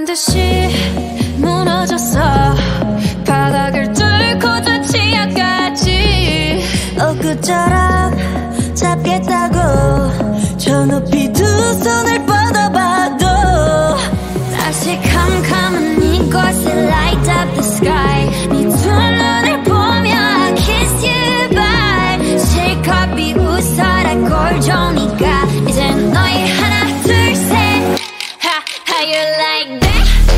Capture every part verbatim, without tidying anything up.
듯이 무너졌어. 바닥을 뚫고 저 치아까지. 엊그처럼 잡겠다고 저 높이 두 손을 뻗어봐도 다시 캄캄한 이곳에 light up the sky. 네 두 눈을 보며 I kiss you bye. 실컷 비웃어라 꼴좋으니까 이젠 너희 하나 둘 셋. Ha, how you like that?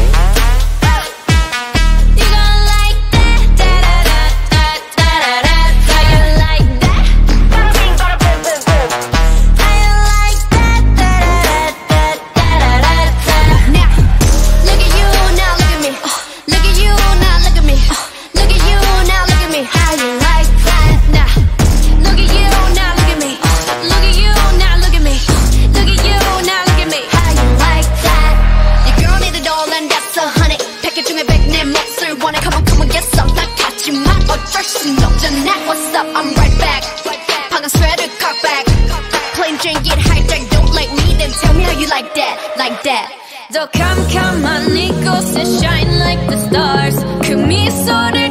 What's up? I'm right back. 방금 sweater cut back. Plain drink it high tech. Don't like me, then tell me how you like that, like that. 더 캄캄한 이곳에 shine like the stars. 그 미소를